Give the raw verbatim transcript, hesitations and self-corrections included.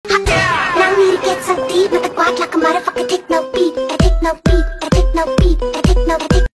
Now I need to get so deep with the guac like a motherfucker. Take no beat, I take no beat, I take no beat, I take no, I take